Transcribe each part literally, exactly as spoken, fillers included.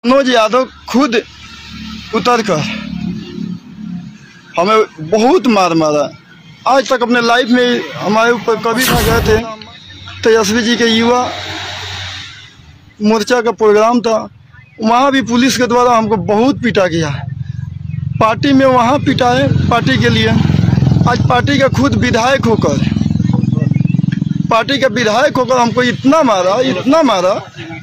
मनोज यादव खुद उतर कर हमें बहुत मार मारा। आज तक अपने लाइफ में हमारे ऊपर कभी ना गए थे। तेजस्वी जी के युवा मोर्चा का प्रोग्राम था, वहाँ भी पुलिस के द्वारा हमको बहुत पीटा गया। पार्टी में वहाँ पिटाए पार्टी के लिए। आज पार्टी का खुद विधायक होकर पार्टी का विधायक होकर हमको इतना मारा इतना मारा।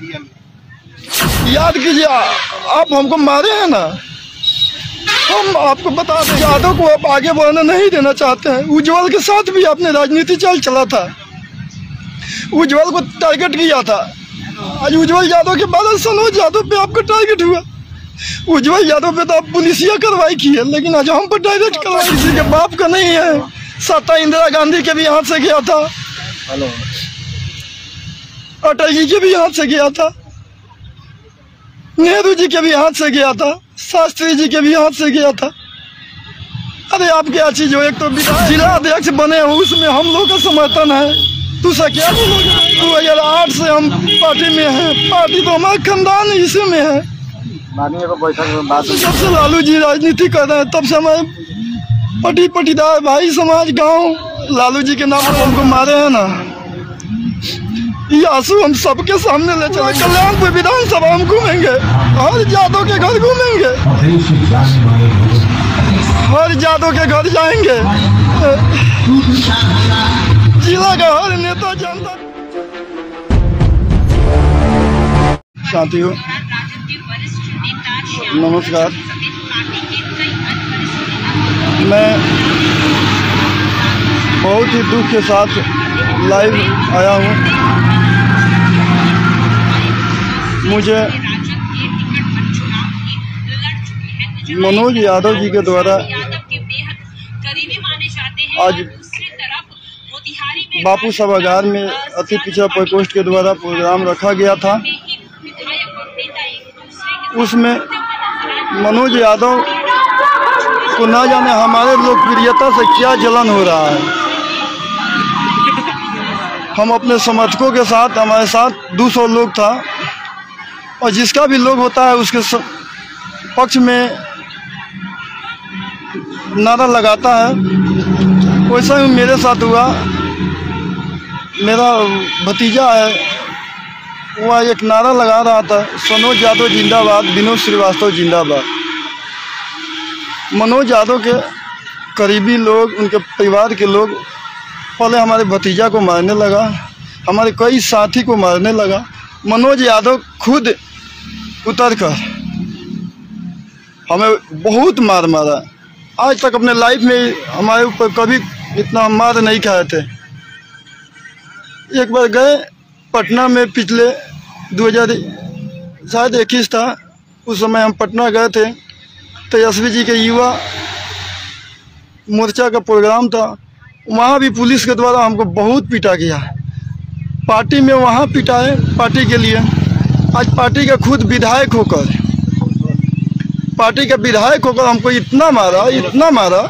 याद कीजिए, आप हमको मारे हैं ना, हम आपको बता दें यादव को आप आगे बढ़ने नहीं देना चाहते हैं। उज्जवल के साथ भी आपने राजनीति चल चला था, उज्जवल को टारगेट किया था। आज उज्जवल यादव के बाद सनोज यादव पे आपका टारगेट हुआ। उज्जवल यादव पे तो आप पुलिसिया कार्रवाई की है, लेकिन आज हम पर डायरेक्ट कार्रवाई किसी के बाप का नहीं है। सत्ता इंदिरा गांधी के भी हाथ से गया था, अटल जी के भी हाथ से गया था, नेहरू जी के भी हाथ से गया था, शास्त्री जी के भी हाथ से गया था। अरे आप क्या चीज हो, एक तो जिला अध्यक्ष बने हैं, उसमें हम लोग का समर्थन है। तू सा क्या बोलोगे? दो हजार आठ से हम पार्टी में हैं, पार्टी तो हमारा खानदान इसी में है। तो जब से लालू जी राजनीति कर रहे हैं तब से हमारे पटी पटीदार भाई समाज गांव लालू जी के नाम पर हमको मारे हैं ना। ये आंसू हम सबके सामने ले चले। कल्याणपुर विधानसभा हम घूमेंगे, हर यादव के घर घूमेंगे, हर यादव के घर जाएंगे। जिला का हर नेता जानता। साथियों नमस्कार, मैं बहुत ही दुख के साथ लाइव आया हूँ। मुझे मनोज यादव जी के द्वारा आज बापू सभागार में अति पिछड़ा प्रकोष्ठ के द्वारा प्रोग्राम रखा गया था। उसमें मनोज यादव को ना जाने हमारे लोकप्रियता से क्या जलन हो रहा है। हम अपने समर्थकों के साथ, हमारे साथ दो सौ लोग था, और जिसका भी लोग होता है उसके पक्ष में नारा लगाता है। वैसा ही मेरे साथ हुआ। मेरा भतीजा है, वह एक नारा लगा रहा था, सनोज यादव जिंदाबाद, विनोद श्रीवास्तव जिंदाबाद। मनोज यादव के करीबी लोग, उनके परिवार के लोग पहले हमारे भतीजा को मारने लगा, हमारे कई साथी को मारने लगा। मनोज यादव खुद उतर कर हमें बहुत मार मारा। आज तक अपने लाइफ में हमारे ऊपर कभी इतना मार नहीं खाए थे। एक बार गए पटना में, पिछले दो हज़ार शायद इक्कीस था, उस समय हम पटना गए थे। तेजस्वी जी के युवा मोर्चा का प्रोग्राम था, वहाँ भी पुलिस के द्वारा हमको बहुत पीटा गया। पार्टी में वहाँ पिटाए पार्टी के लिए। आज पार्टी का खुद विधायक होकर पार्टी का विधायक होकर हमको इतना मारा इतना मारा।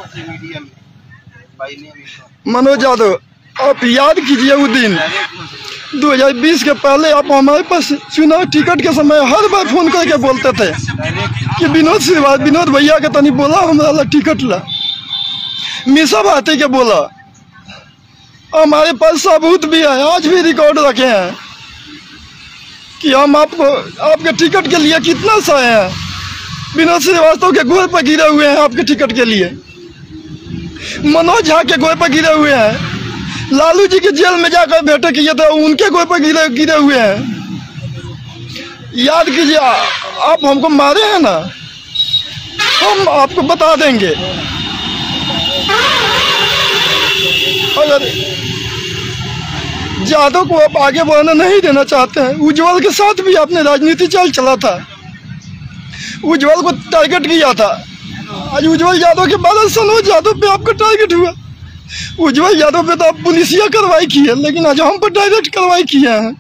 मनोज यादव, आप याद कीजिए वो दिन दो हज़ार बीस के पहले आप हमारे पास चुनाव टिकट के समय हर बार फोन करके बोलते थे कि विनोद श्रीवास्तव, विनोद भैया के तनी बोला हमारा ला टिकट ला। मिसा भारती के बोला। हमारे पास सबूत भी है, आज भी रिकॉर्ड रखे हैं कि हम आपको आपके टिकट के लिए कितना सहे हैं। विनोद श्रीवास्तव के गोर पर गिरे हुए हैं आपके टिकट के लिए, मनोज झा के गोर पर गिरे हुए हैं, लालू जी के जेल में जाकर बैठक किए थे उनके गोर पर गिरे गिरे हुए हैं। याद कीजिए, आप हमको मारे हैं ना, हम आपको बता देंगे। अगर यादव को आप आगे बढ़ने नहीं देना चाहते हैं, उज्जवल के साथ भी आपने राजनीति चल चला था, उज्जवल को टारगेट किया था। आज उज्जवल यादव के बाद सनोज यादव पे आपका टारगेट हुआ। उज्जवल यादव पे तो आप पुलिसिया कार्रवाई की है, लेकिन आज हम पर डायरेक्ट कार्रवाई किए हैं।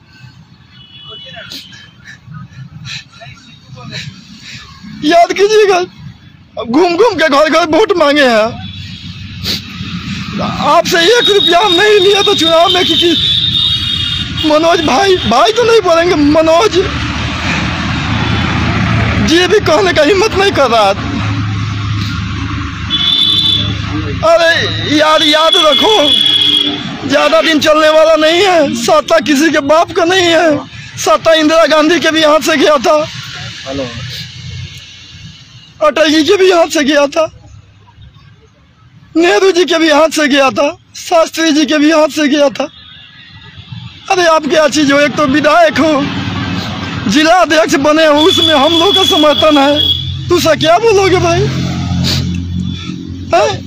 याद कीजिएगा, घूम घूम के घर घर वोट मांगे हैं। आपसे एक रुपया हम नहीं लिया तो चुनाव में, क्योंकि मनोज भाई भाई तो नहीं बोलेंगे, मनोज जी भी कहने का हिम्मत नहीं कर रहा। अरे यार याद रखो, ज़्यादा दिन चलने वाला नहीं है। सत्ता किसी के बाप का नहीं है। सत्ता इंदिरा गांधी के भी हाथ से गया था, अटल जी के भी हाथ से गया था, नेहरू जी के भी हाथ से गया था, शास्त्री जी के भी हाथ से गया था। अरे आप क्या चीज़ हो, एक तो विधायक हो, जिला अध्यक्ष बने हो, उसमें हम लोग का समर्थन है, तू सा क्या बोलोगे भाई? है?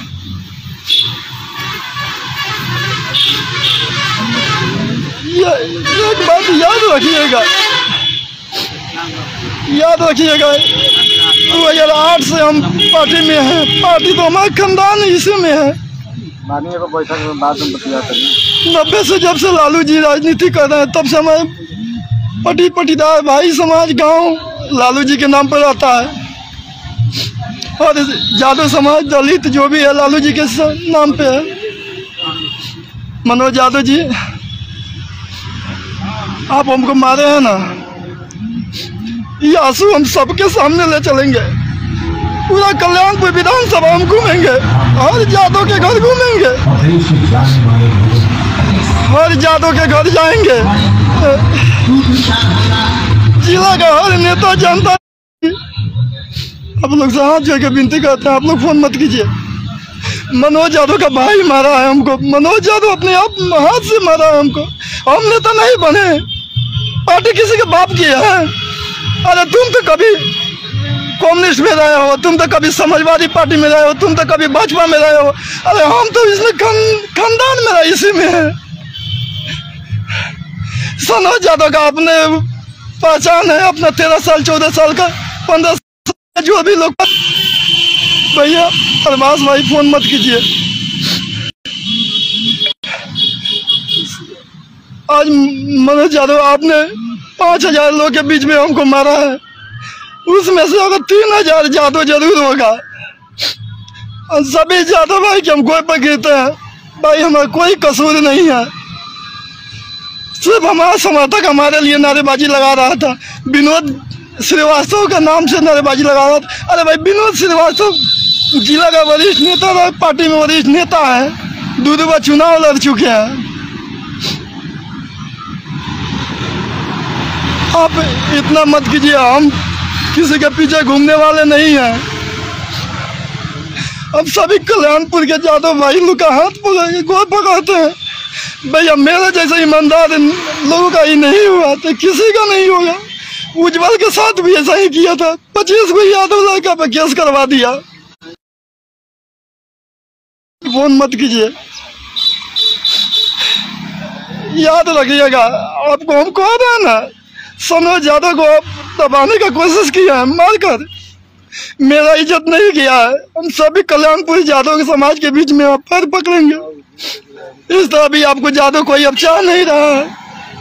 एक बात याद रखिएगा, याद रखिएगा, दो हजार आठ से हम पार्टी में हैं। पार्टी तो हमारा खानदान इसी में है। नब्बे से जब से लालू जी राजनीति कर रहे हैं, तब से हमारे पटी पटीदार भाई समाज गांव लालू जी के नाम पर रहता है, और यादव समाज दलित जो भी है लालू जी के नाम पे है। मनोज यादव जी, आप हमको मारे हैं ना, ये आंसू हम सबके सामने ले चलेंगे। पूरा कल्याणपुर विधानसभा हम घूमेंगे, हर जादव के घर घूमेंगे, हर जादव के घर जाएंगे। जिला का हर नेता जनता, आप लोग से हाथ जोड़ के विनती करते हैं, आप लोग फोन मत कीजिए। मनोज यादव का भाई मारा है हमको, मनोज यादव अपने आप हाथ से मारा है हमको। हम नेता नहीं बने, पार्टी किसी के बाप की है। अरे तुम तो कभी कम्युनिस्ट में रहे हो, तुम तो कभी समाजवादी पार्टी में रहे हो, तुम तो कभी भाजपा में रहे हो। अरे हम तो इसमें खानदान मेरा इसी में है। मनोज यादव का अपने पहचान है, अपना तेरह साल चौदह साल का पंद्रह साल जो भी लोग। भैया अरबाज भाई फोन मत कीजिए। आज मनोज यादव आपने पाँच हजार लोगों के बीच में हमको मारा है, उसमें से अगर तीन हजार यादव जरूर होगा। और सभी यादव भाई के हम गोए पर गिरते हैं, भाई हमारा कोई कसूर नहीं है। सिर्फ हमारा समर्थक हमारे लिए नारेबाजी लगा रहा था, विनोद श्रीवास्तव का नाम से नारेबाजी लगा रहा था। अरे भाई विनोद श्रीवास्तव जिला का वरिष्ठ नेता था, पार्टी में वरिष्ठ नेता है, दो दो बार चुनाव लड़ चुके हैं। आप इतना मत कीजिए, हम किसी के पीछे घूमने वाले नहीं हैं। अब सभी कल्याणपुर के यादव भाई लोग का हाथ पकड़ के गोद पकड़ते हैं। भैया मेरे जैसे ईमानदार लोगों का ही नहीं हुआ तो किसी का नहीं होगा। उज्जवल के साथ भी ऐसा ही किया था, पच्चीस को यादव लड़का पे केस करवा दिया। फोन मत कीजिए, याद रखिएगा। आपको हम कह रहे हैं ना, मनोज यादव को आप दबाने का कोशिश किया है, मारकर मेरा इज्जत नहीं किया है। हम सभी कल्याणपुर यादव के समाज के बीच में आप पैर पकड़ेंगे। इस तरह भी आपको यादव कोई अब चाह नहीं रहा है।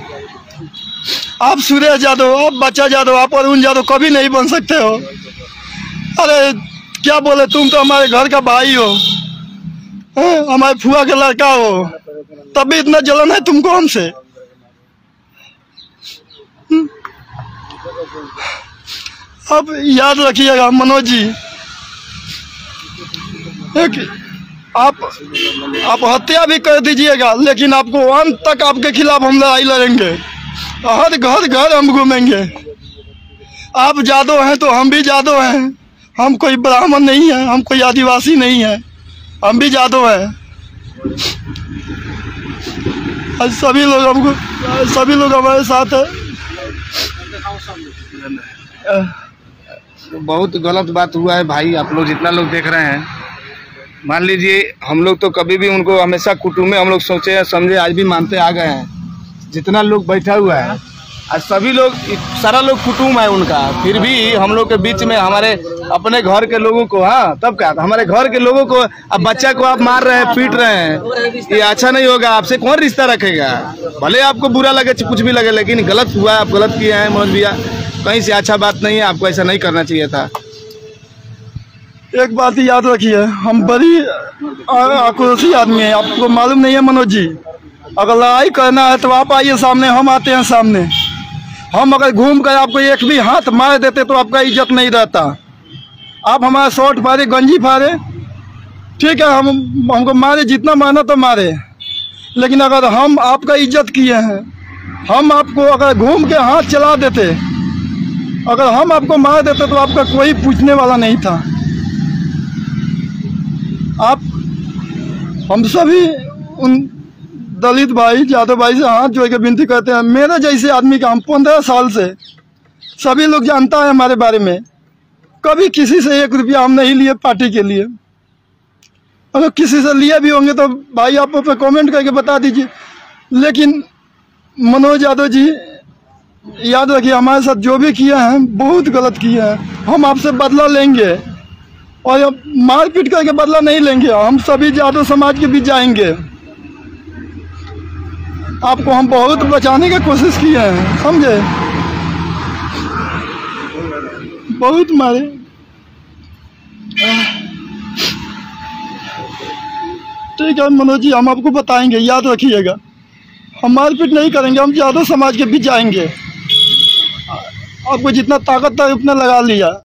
आप सुरेश यादव, आप बच्चा यादव, आप अरुण यादव कभी नहीं बन सकते हो। अरे क्या बोले, तुम तो हमारे घर का भाई हो, हमारे फुआ का लड़का हो, तब भी इतना जलन है तुमको हमसे। अब याद रखिएगा मनोज जी, एक आप आप हत्या भी कर दीजिएगा, लेकिन आपको अंत तक आपके खिलाफ हम लड़ाई लड़ेंगे। हर घर घर हम घूमेंगे। आप जादव हैं तो हम भी जादव हैं, हम कोई ब्राह्मण नहीं है, हम कोई आदिवासी नहीं है, हम भी जादव हैं। सभी लोग हमको सभी लोग हमारे साथ है। बहुत गलत बात हुआ है भाई, आप लोग जितना लोग देख रहे हैं। मान लीजिए हम लोग तो कभी भी उनको हमेशा कुटुंब में हम लोग सोचे हैं, समझे, आज भी मानते आ गए हैं। जितना लोग बैठा हुआ है आज सभी लोग, सारा लोग कुटुंब है उनका, फिर भी हम लोग के बीच में हमारे अपने घर के लोगों को, हाँ तब क्या, हमारे घर के लोगों को, अब बच्चा को आप मार रहे हैं, पीट रहे हैं, ये अच्छा नहीं होगा। आपसे कौन रिश्ता रखेगा? भले आपको बुरा लगे, कुछ भी लगे, लेकिन गलत हुआ, आप गलत किए हैं मनोज भैया, कहीं से अच्छा बात नहीं है। आपको ऐसा नहीं करना चाहिए था। एक बात याद रखिए, हम बड़ी आक्रोशी आदमी हैं, आपको मालूम नहीं है मनोज जी। अगर लड़ाई करना है तो आप आइए सामने, हम आते हैं सामने। हम अगर घूम कर आपको एक भी हाथ मार देते तो आपका इज्जत नहीं रहता। आप हमारा शॉर्ट फाड़े, गंजी फाड़े, ठीक है, हम हमको मारे, जितना मारना तो मारे, लेकिन अगर हम आपका इज्जत किए हैं, हम आपको अगर घूम के हाथ चला देते, अगर हम आपको मार देते तो आपका कोई पूछने वाला नहीं था। आप हम सभी उन दलित भाई, यादव भाई से हाथ जोड़ के विनती करते हैं, मेरे जैसे आदमी का, हम पंद्रह साल से, सभी लोग जानता है हमारे बारे में, कभी किसी से एक रुपया हम नहीं लिए पार्टी के लिए। अगर किसी से लिए भी होंगे तो भाई आप पे कमेंट करके बता दीजिए। लेकिन मनोज यादव जी, याद रखिए, हमारे साथ जो भी किए हैं बहुत गलत किए हैं। हम आपसे बदला लेंगे और मारपीट करके बदला नहीं लेंगे। हम सभी यादव समाज के बीच जाएंगे। आपको हम बहुत बचाने की कोशिश किए हैं, समझे, बहुत मारे। ठीक है मनोज जी, हम आपको बताएंगे, याद रखिएगा। हम मारपीट नहीं करेंगे, हम यादव समाज के बीच जाएंगे। आपको जितना ताकत था उतना लगा लिया।